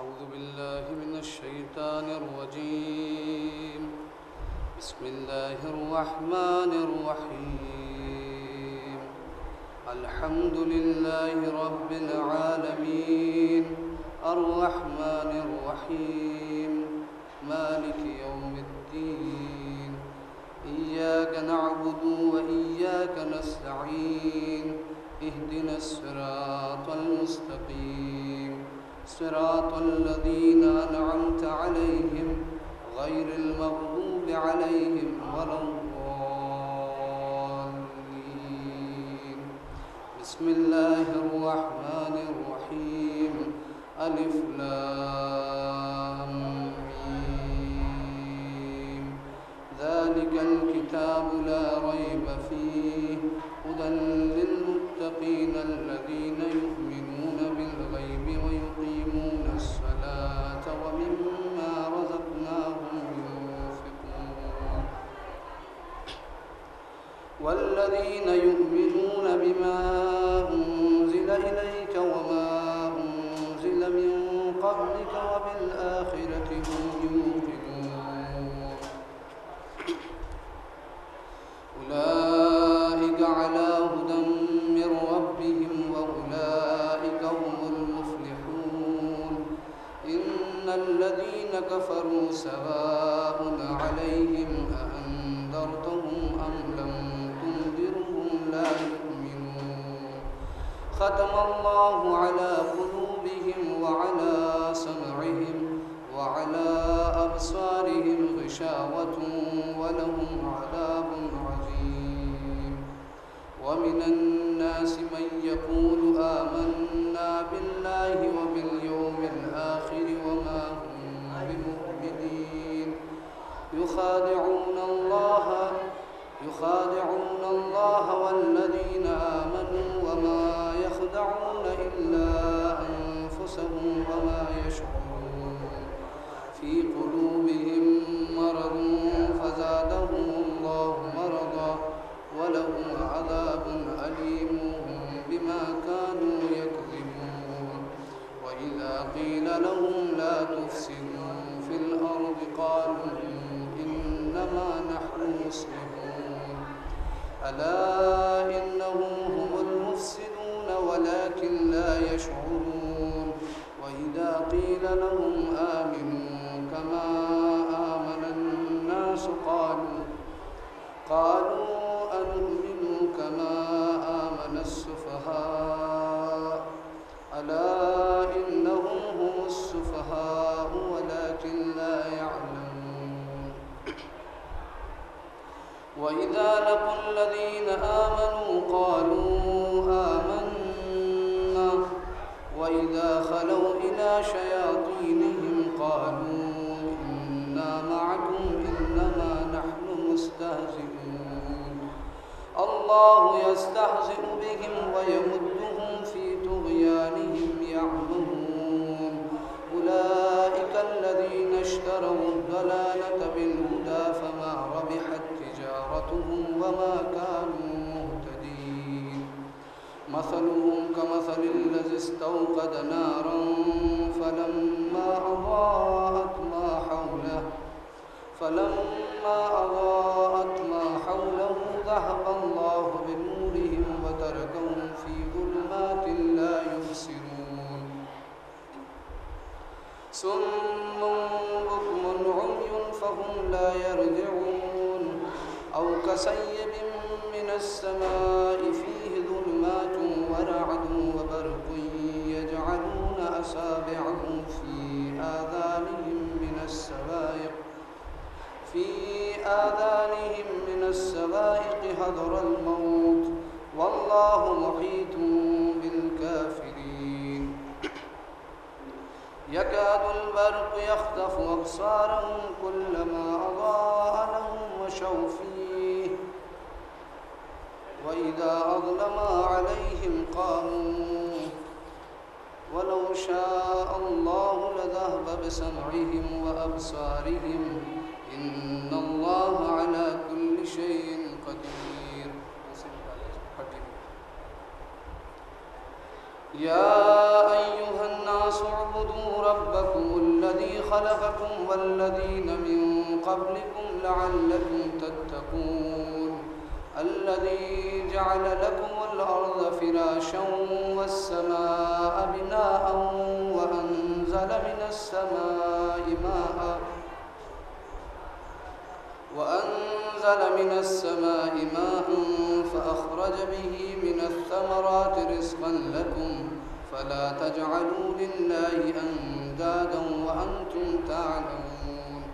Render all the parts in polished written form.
أعوذ بالله من الشيطان الرجيم. بسم الله الرحمن الرحيم. الحمد لله رب العالمين الرحمن الرحيم مالك يوم الدين. إياك نعبد وإياك نستعين. اهدنا الصراط المستقيم صراط الذين أنعمت عليهم غير المغضوب عليهم ولا الضالين. بسم الله الرحمن الرحيم. ألف لام ميم. ذلك الكتاب لا ريب فيه هدى للمتقين الذين يؤمنون بالغيب ويقيمون الصلاة ومما رزقناهم ينفقون. والذين يؤمنون بما أنزل إليك وما أنزل من قبلك وبالآخرة هم يوقنون. أولئك على هدى من ربهم وأولئك هم المفلحون. إن الذين كفروا سواء عليهم أأنذرتهم أم لم تنذرهم لا يؤمنون. ختم الله على قلوبهم وعلى سمعهم وعلى أبصارهم غشاوة ولهم عذاب عظيم. ومن الناس من يقول آمنا بالله وباليوم الآخر وما هم بمؤمنين. يخادعون الله والذين آمنوا وما يخدعون إلا أنفسهم وما يشعرون. في قلوبهم مرض فزادهم الله مرضا ولهم عذاب أليم بما كانوا يكذبون. وإذا قيل لهم لا تفسدوا في الأرض قالوا إنما نحن مصلحون. ألا إنهم هم المفسدون ولكن لا يشعرون. وإذا قيل لهم آمنوا كما آمن الناس قالوا أنؤمن كما آمن السفهاء. ألا إنهم هم السفهاء ولكن لا يعلمون. وإذا لقوا الذين آمنوا قالوا آمنا وإذا خلوا إلى شياطينهم قالوا إنا معكم إنما نحن مستهزئون. الله يستهزئ بهم ويمدهم في طغيانهم يعمهون. أولئك الذين اشتروا الضلالة بالهدى فما ربحت تجارتهم وما كانوا مهتدين. مثلهم كمثل الذي استوقد نارا فلما أضاءت ما حوله ذهب الله بنورهم وتركهم في ظلمات لا يبصرون. صم بكم عمي فهم لا يرجعون. أو كصيب من السماء فيه ظلمات ورعد وبرق يجعلون أصابعهم في آذانهم من السوائق حذر الموت والله محيط بالكافرين. يكاد البرق يخطف أبصارهم كلما أضاء لهم مشوا فيه وإذا أظلم عليهم قاموا ولو شاء الله لذهب بسمعهم وأبصارهم إن الله على كل شيء قدير. يا أيها الناس اعبدوا ربكم الذي خلقكم والذين من قبلكم لعلكم تتقون الذي جعل لكم الأرض فراشا والسماء بناء وأنزل من السماء ماء فأخرج به من الثمرات رزقا لكم فلا تجعلوا لله أندادا وأنتم تعلمون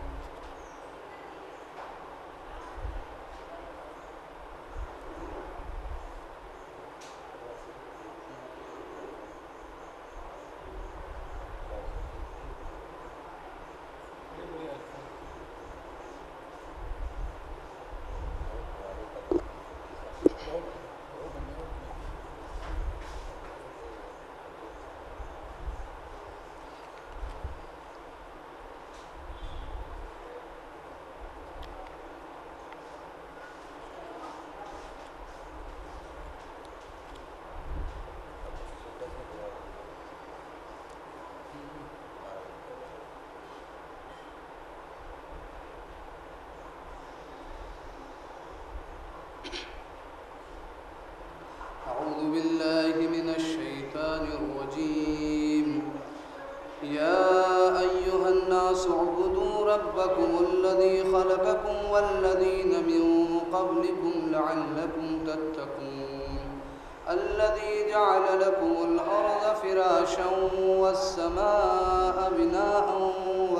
أعوذ بالله من الشيطان الرجيم يا أيها الناس اعبدوا ربكم الذي خلقكم والذين من قبلكم لعلكم تتقون الذي جعل لكم الأرض فراشا والسماء بناء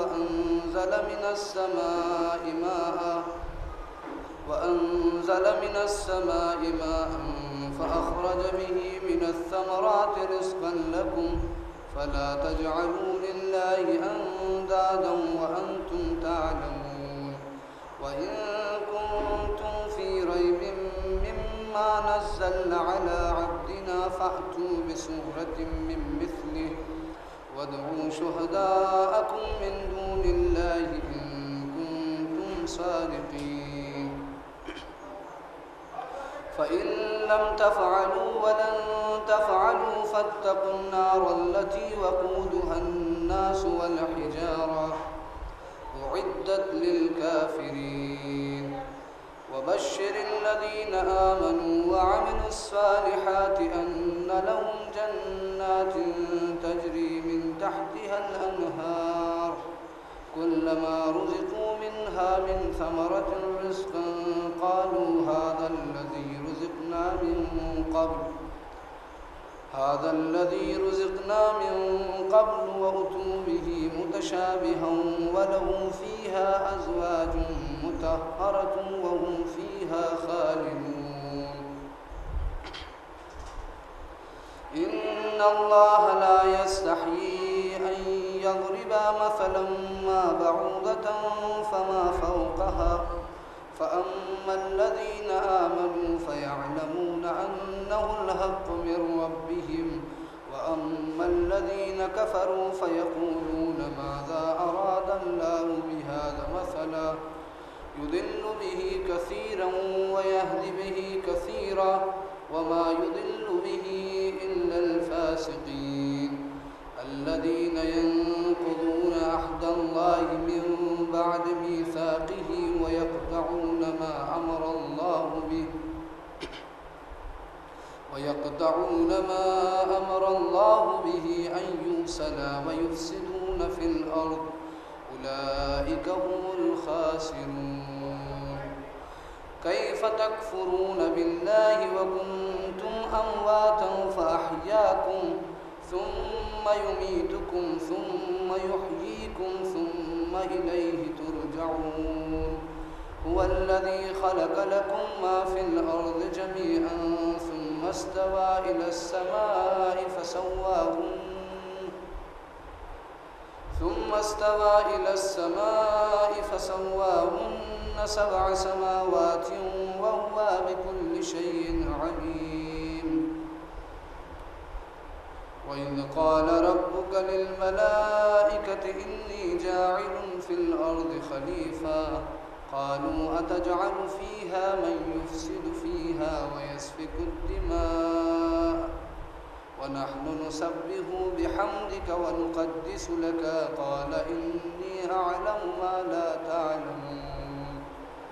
وأنزل من السماء ماء فأخرج به من الثمرات رزقا لكم فلا تجعلوا لله أندادا وأنتم تعلمون وإن كنتم في ريب مما نزلنا على عبدنا فأتوا بسورة من مثله وادعوا شهداءكم من دون الله إن كنتم صادقين فإن لم تفعلوا ولن تفعلوا فاتقوا النار التي وقودها الناس والحجارة أعدت للكافرين وبشر الذين آمنوا وعملوا الصالحات أن لهم جنات تجري من تحتها الأنهار كلما رزقوا منها من ثمرة رزقا قالوا هذا الذي رزقنا من قبل وأتوا به متشابها ولهم فيها أزواج مطهرة وهم فيها خالدون إن الله لا يستحيي أن يضرب مثلا ما بعوضة فما فوقها فأما الذين آمنوا فيعلمون أنه الحق من ربهم وأما الذين كفروا فيقولون ماذا أراد الله بهذا مثلا يضل به كثيرا ويهدي به كثيرا وما يضل به إلا الفاسقين الذين ينقضون عهد الله من بعد ميثاقه ويقطعون ما أمر الله به أن يوصل ويفسدون في الأرض أولئك هم الخاسرون كيف تكفرون بالله وكنتم أمواتا فأحياكم ثم يميتكم ثم يحييكم ثم إليه ترجعون هو الذي خلق لكم ما في الأرض جميعا ثم استوى إلى السماء فسواهن 7 سماوات وهو بكل شيء عليم وإذ قال ربك للملائكة إني جاعل في الأرض خليفة قالوا أتجعل فيها من يفسد فيها ويسفك الدماء ونحن نسبح بحمدك ونقدس لك قال إني أعلم ما لا تعلمون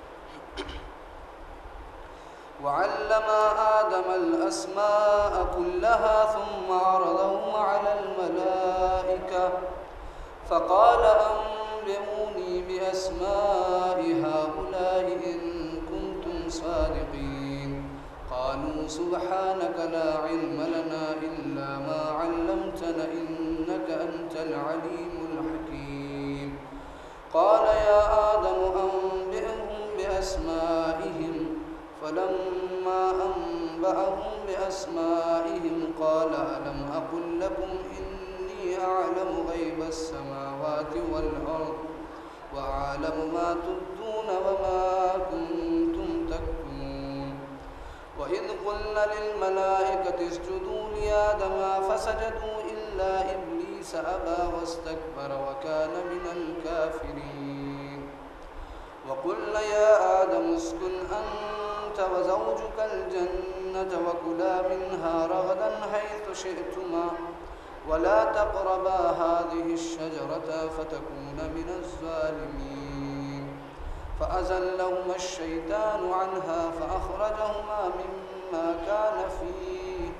وعلم آدم الأسماء كلها ثم عرضهم على الملائكة فقال أنبئوني بأسماء هؤلاء إن كنتم صادقين قالوا سبحانك لا علم لنا إلا ما علمتنا إنك أنت العليم الحكيم قال يا آدم أنبئهم بأسمائهم فلما أنبأهم بأسمائهم قال ألم أقل لكم إني أعلم غيب السماوات والأرض وأعلم ما تبدون وما كنتم تكتمون وإذ قلنا للملائكة اسجدوا لآدم فسجدوا إلا إبليس أبى واستكبر وكان من الكافرين وقلنا يا آدم اسكن أنت وزوجك الجنة وكلا منها رغدا حيث شئتما ولا تقربا هذه الشجرة فتكون من الظالمين فأزلهما الشيطان عنها فأخرجهما مما كان فيه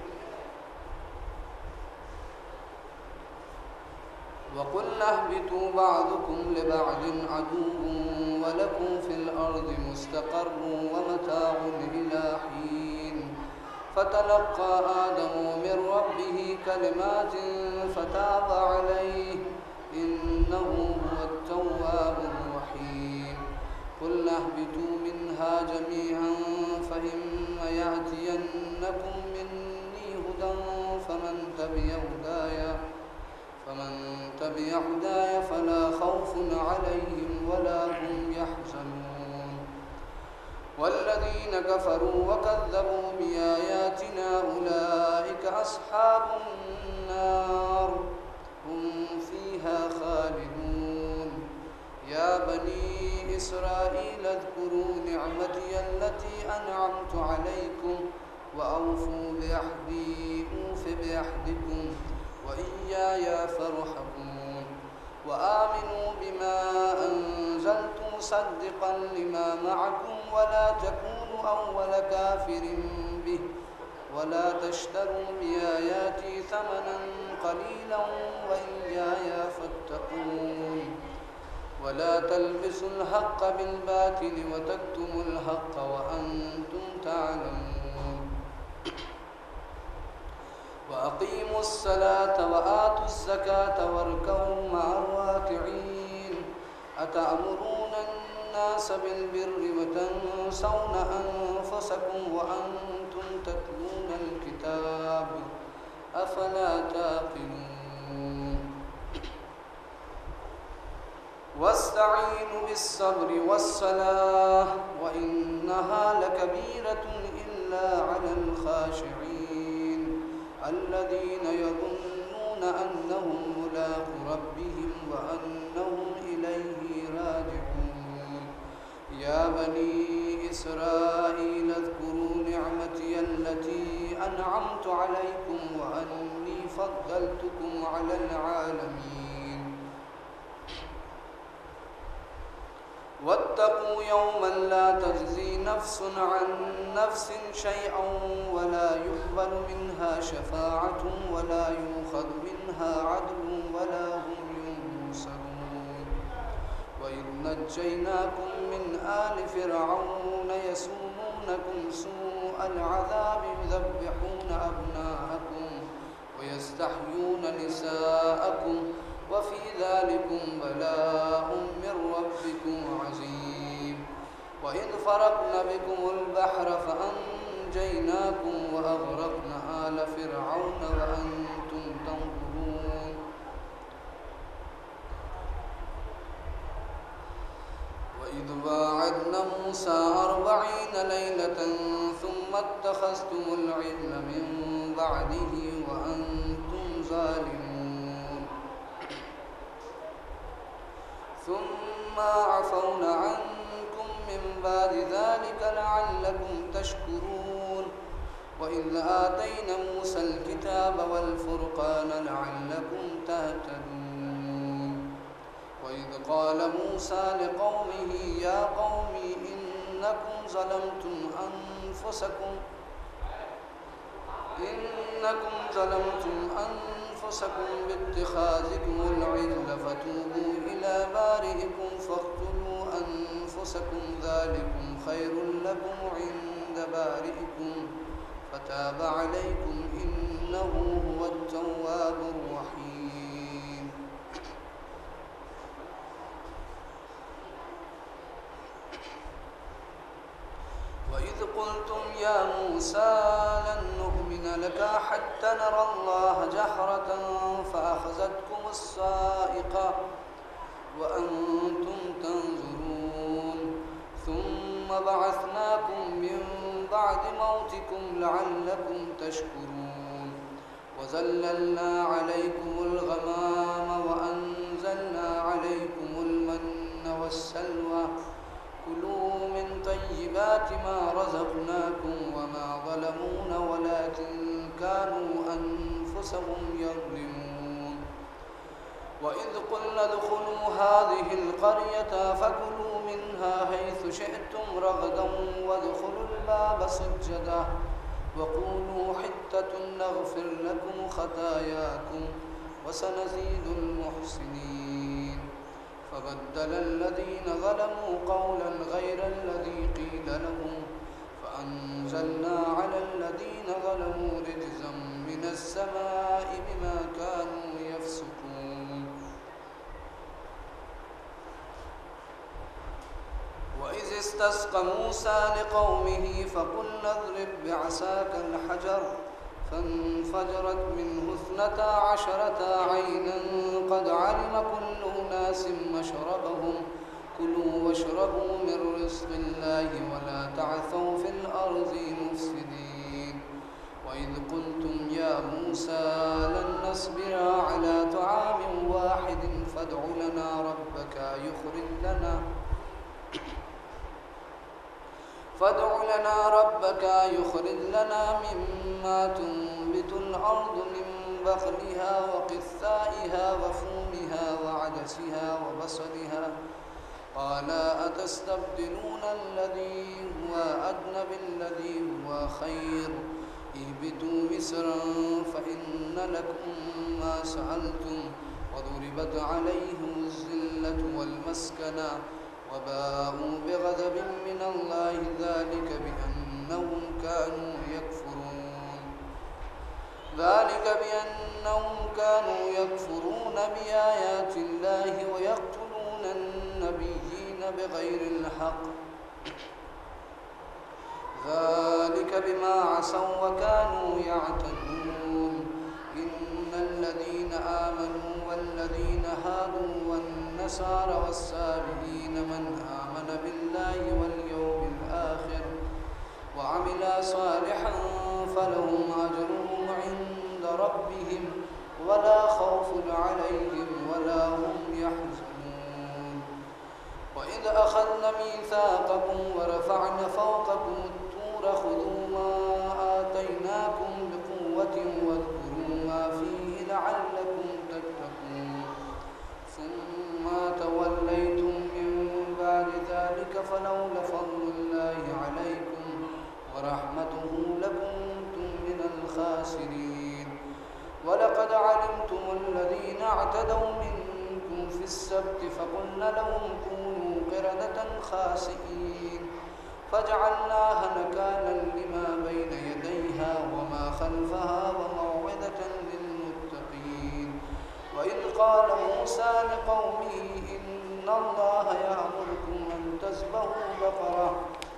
وقلنا اهبطوا بعضكم لبعض عدو ولكم في الأرض مستقر ومتاع إلى حين فتلقى آدم من ربه كلمات فتاب عليه إنه هو التواب الرحيم قلنا اهبطوا منها جميعا فإما يأتينكم مني هدى فمن تبع هداي فلا خوف عليهم ولا هم يحزنون والذين كفروا وكذبوا بآياتنا أولئك أصحاب النار هم فيها خالدون يا بني إسرائيل اذكروا نعمتي التي أنعمت عليكم وأوفوا بعهدي أوف بعهدكم وإياي فارهبون وآمنوا بما أنزلت مصدقا لما معكم ولا تكونوا أول كافر به ولا تشتروا بآياتي ثمنا قليلا وإياي فاتقون ولا تلبسوا الحق بالباطل وتكتموا الحق وأنتم تعلمون وأقيموا الصلاة وآتوا الزكاة واركعوا مع الراكعين أتأمرون الناس بالبر وتنسون أنفسكم وأنتم تتلون الكتاب أفلا تعقلون واستعينوا بالصبر والصلاة وإنها لكبيرة إلا على الخاشعين الذين يظنون أنهم ملاقو ربهم وأنهم إليه راجعون يا بني إسرائيل اذكروا نعمتي التي أنعمت عليكم وأني فضلتكم على العالمين واتقوا يوما لا تجزي نفس عن نفس شيئا ولا يقبل منها شفاعة ولا يؤخذ منها عدل ولا هم ينصرون وإذ نجيناكم من آل فرعون يسومونكم سوء العذاب يذبحون أبناءكم ويستحيون نساءكم وفي ذلكم بلاء من ربكم عظيم وإذ فرقنا بكم البحر فأنجيناكم وأغرقنا آل فرعون وأنتم تنظرون وإذ واعدنا موسى 40 ليلة ثم اتخذتم العجل من بعده وأنتم ظالمون ثم عفونا عنكم من بعد ذلك لعلكم تشكرون وإذ آتينا موسى الكتاب والفرقان لعلكم تهتدون وإذ قال موسى لقومه يا قوم إنكم ظلمتم أنفسكم باتخاذكم العجل فتوبوا إلى بارئكم فاقتلوا أنفسكم ذلكم خير لكم عند بارئكم فتاب عليكم إنه هو التواب الرحيم وإذ قلتم يا موسى لن نؤمن لك حتى نرى الله جهرة فأخذتكم الصاعقة وأنتم تنظرون ثم بعثناكم من بعد موتكم لعلكم تشكرون وظللنا عليكم الغمام وأنزلنا عليكم المن والسلوى كلوا من طيبات ما رزقناكم وما ظلمونا ولكن كانوا أنفسهم يظلمون وإذ قلنا ادخلوا هذه القرية فكلوا منها حيث شئتم رغدا وادخلوا الباب سجدا وقولوا حتة نغفر لكم خطاياكم وسنزيد المحسنين فبدل الذين ظلموا قولا غير الذي قيل لهم فأنزلنا على الذين ظلموا رجزا من السماء بما كانوا يفسقون وإذ استسقى موسى لقومه فقلنا اضرب بعصاك الحجر فانفجرت منه 12 عينا قد علم كل أناس مشربهم كلوا واشربوا من رزق الله ولا تعثوا في الأرض مفسدين وإذ قلتم يا موسى لن نصبر على طعام واحد فادع لنا ربك يخرج لنا مما تنبت الأرض من بقلها وقثائها وفومها وعدسها وبصلها قال أتستبدلون الذي هو أدنى بالذي هو خير اهبطوا مصرا فإن لكم ما سألتم وضربت عليهم الذلة والمسكنة وباءوا بغضب من الله ذلك بأنهم كانوا يكفرون بآيات الله ويقتلون النبيين بغير الحق ذلك بما عصوا وكانوا يعتدون إن الذين آمنوا والذين هادوا والنصارى والسابئين من آمن بالله واليوم الآخر وعمل صالحا فلهم أجرهم عند ربهم ولا خوف عليهم ولا هم يحزنون وإذ أخذنا ميثاقكم ورفعنا فوقكم الطور خذوا ما آتيناكم بقوة واذكروا ما فيه لعلكم تتقون ثم توليتم من بعد ذلك فلولا فضل الله عليكم ورحمته لكنتم من الخاسرين ولقد علمتم الذين اعتدوا منكم في السبت فقلنا لهم كونوا قردة خاسئين فجعلناها نكالا لما بين يديها وما خلفها وموعظة للمتقين وإذ قال موسى لقومه إن الله يأمركم أن تذبحوا بقرة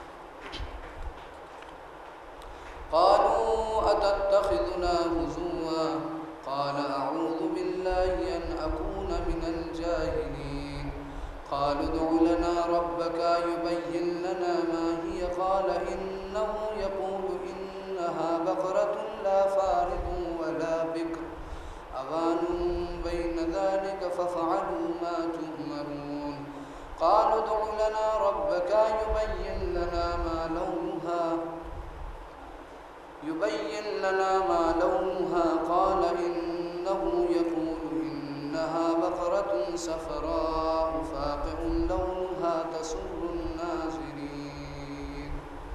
قالوا أتتخذنا هزوا قال أعوذ بالله أن أكون من الجاهلين قالوا ادع لنا ربك يبين لنا ما هي قال إنه يقول إنها بقرة لا فارض ولا بكر أوان بين ذلك فافعلوا ما تؤمرون قالوا ادع لنا ربك يبين لنا ما لونها يبين لنا ما لونها قال إنه يقول إنها بقرة صفراء فاقع لونها تسر الناظرين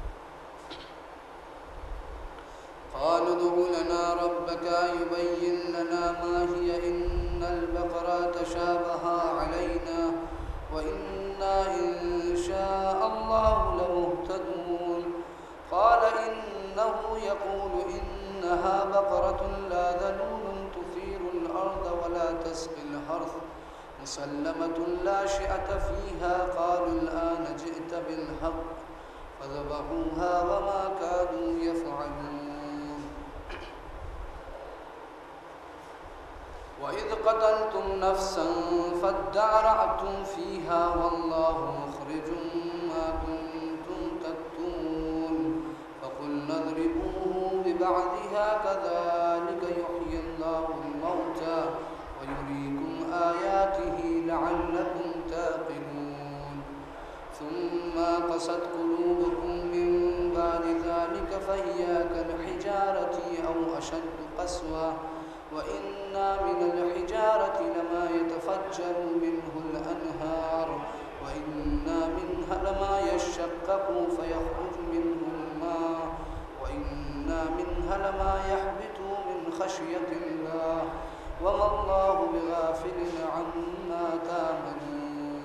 قالوا ادع لنا ربك يبين لنا ما هي إن البقرة تشابه علينا وإنا إن شاء الله لمهتدون قال إنه يقول إنها بقرة لا ذلول تثير الأرض ولا تسقي الحرث مسلمة لا شئة فيها قالوا الآن جئت بالحق فذبحوها وما كادوا يفعلون وإذ قتلتم نفسا فادارأتم فيها والله مخرج ما كنتم تكتمون فقلنا اضربوه ببعضها كذلك يحيي الله الموتى ويريكم آياته لعلكم تعقلون ثم قست قلوبكم من بعد ذلك فهي كالحجارة أو أشد قسوة وإن من الحجارة لما يتفجر منه الأنهار وإن منها لما يشقق فيخرج منه الماء وإن منها لما يحبط من خشية الله وما الله بغافل عما تعملون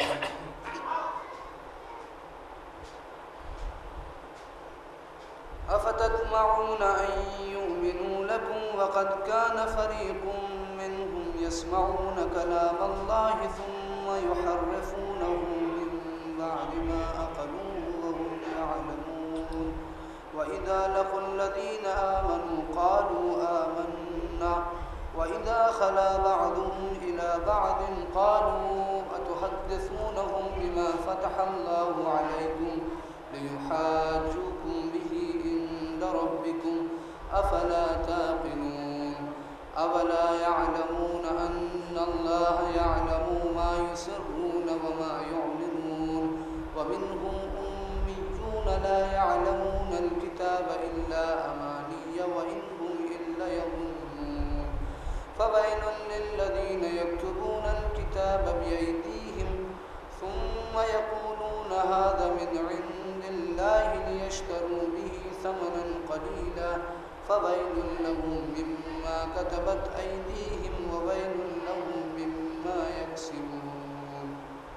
أفتطمعون أن يؤمنوا لكم وقد كان فريق منهم يسمعون كلام الله ثم يحرفونه من بعد ما أقلوه وهم يعلمون وإذا لقوا الذين آمنوا قالوا آمنا وإذا خلا بعضهم إلى بعض قالوا أتحدثونهم بما فتح الله عليكم ليحاجوكم به عند ربكم أفلا تعقلون أولا يعلمون أن الله يعلم ما يسرون وما يعلنون ومنهم أميون لا يعلمون الكتاب إلا أماني وإن هم إلا يظنون فويل للذين يكتبون الكتاب بأيديهم ثم يقولون هذا من عند الله ليشتروا به ثمنا قليلا فويل لهم مما كتبت أيديهم وويل لهم مما يكسبون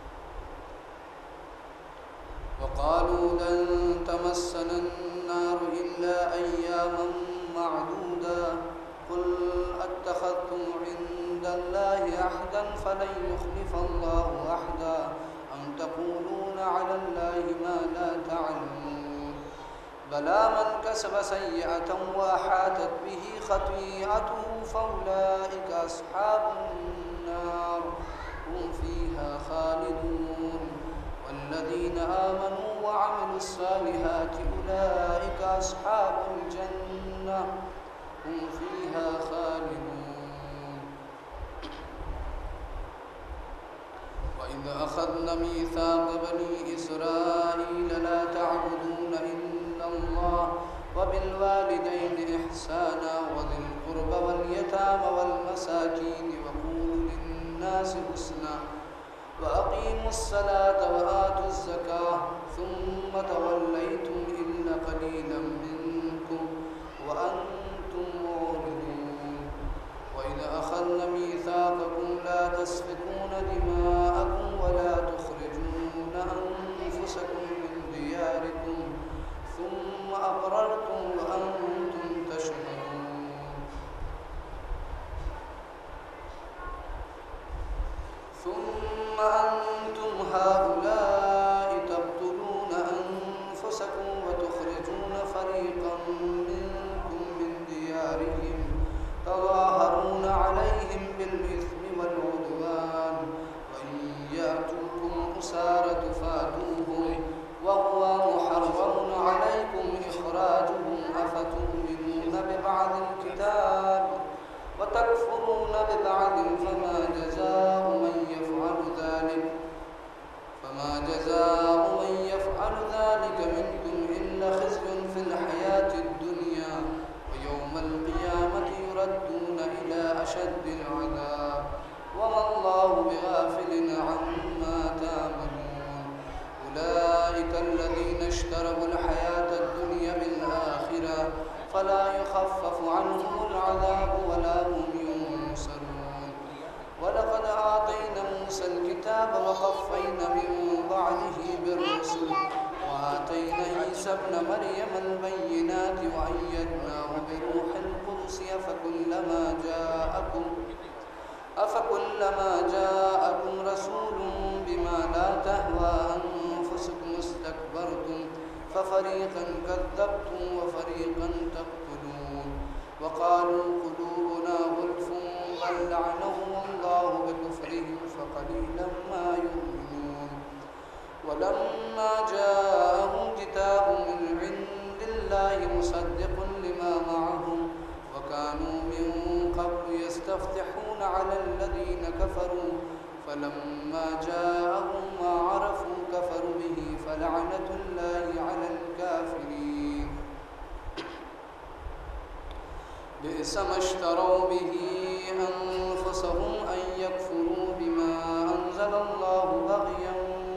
وقالوا لن تمسنا النار إلا أياما معدودا قل أتخذتم عند الله عهدا فلن يخلف الله عهدا أم تقولون على الله ما لا تعلمون بلى من كسب سيئة وأحاطت به خطيئته فأولئك أصحاب النار هم فيها خالدون والذين آمنوا وعملوا الصالحات أولئك أصحاب الجنة هم فيها خالدون وإذ أخذنا ميثاق بني إسرائيل لا تعبدون إلا الله وبالوالدين إحسانا وذي القربى واليتامى والمساكين وقولوا للناس حسنا وأقيموا الصلاة وآتوا الزكاة ثم توليتم إلا قليلا منكم وأنتم معرضون وإذا أخذنا ميثاقكم لا تسفكون دماءكم ولا تخرجون أنفسكم من دياركم ثم أقررتم وأنتم تشهدون ثم أنتم هؤلاء تقتلون أنفسكم وتخرجون فريقا منكم من ديارهم تظاهرون عليهم بالإثم والعدوان وإن يأتوكم أسارى تفادوهم وهو محرم عليكم إخراجهم أفتؤمنون ببعض الكتاب وتكفرون ببعض فما إلى أشد العذاب وما الله بغافل عما تعملون أولئك الذين اشتروا الحياة الدنيا بالآخرة فلا يخفف عنهم العذاب ولا هم ينصرون ولقد آتينا موسى الكتاب وقفينا من بعده بالرسل وآتينا عيسى ابن مريم البينات وأيدناه بروح القدس أفكلما جاءكم رسول بما لا تهوى أنفسكم استكبرتم ففريقا كذبتم وفريقا تقتلون وقالوا قلوبنا غلف بل لعنهم الله بكفرهم فقليلا ما يؤمنون ولما جاءهم كتاب من عند الله مصدق لما معهم وكانوا من قبل يستفتحون على الذين كفروا فلما جاءهم ما عرفوا كفروا به فلعنة الله على الكافرين بئس ما اشتروا به أنفسهم أن يكفروا بما أنزل الله بغيا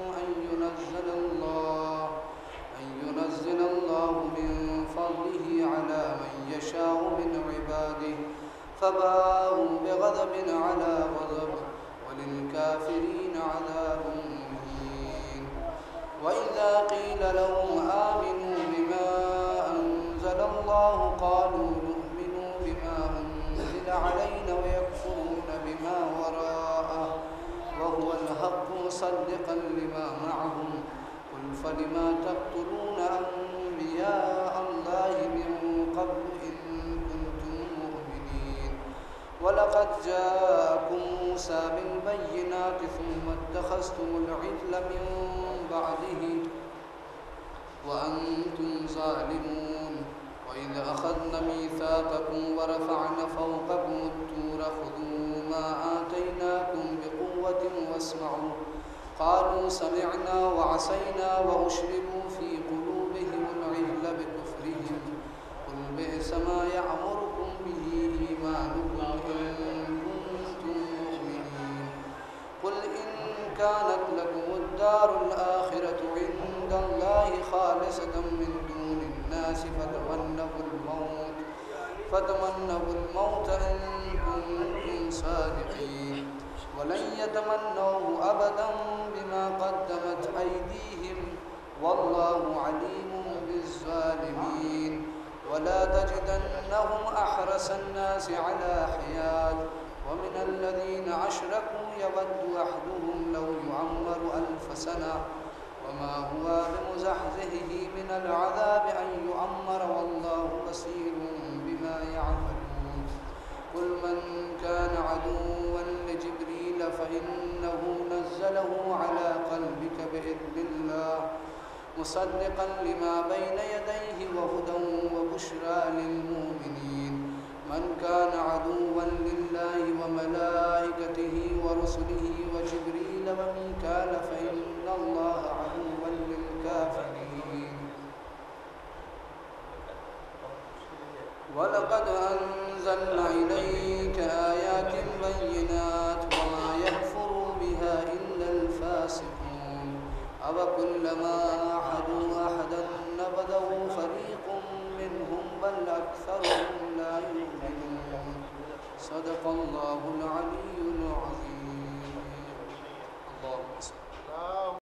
أن ينزل الله من فضله على من يشاء من عباده فباءوا بغضب على غضب وللكافرين عذاب مهين وإذا قيل لهم آمنوا بما أنزل الله قالوا نؤمن بما أنزل علينا ويكفرون بما وراءه وهو الحق مصدقا لما معهم قل فلما تقتلون أنبياء الله من قبل إن كنتم مؤمنين ولقد جاءكم موسى بالبينات ثم اتخذتم العجل من بعده وأنتم ظالمون وإذ أخذنا ميثاقكم ورفعنا فوقكم الطور خذوا ما آتيناكم بقوة واسمعوا قالوا سمعنا وعصينا وأشربوا في قلوبهم العجل بكفرهم قل بئس ما يأمركم به إيمانكم إن كنتم مؤمنين قل إن كانت لكم الدار الآخرة عند الله خالصة من دون الناس فتمنوا الموت إن كنتم صادقين ولن يتمنوه أبدا بما قدمت أيديهم والله عليم بالظالمين ولا تجدنهم أحرص الناس على حياة ومن الذين أشركوا يود أحدهم لو يعمر 1000 سنة وما هو بمزحزحه من العذاب أن يعمر والله بصير بما يعملون قل من كان عدوا لجبريل فإنه نزله على قلبك بإذن الله مصدقا لما بين يديه وهدى وبشرى للمؤمنين من كان عدوا لله وملائكته ورسله وجبريل وميكال فإن الله عدو للكافرين ولقد أنزلنا إليك آيات بينات وما يكفر بها إلا الفاسقون أوكلما عاهدوا أحدا نبذه فريق منهم بل أكثرهم لا يؤمنون صدق الله العلي العظيم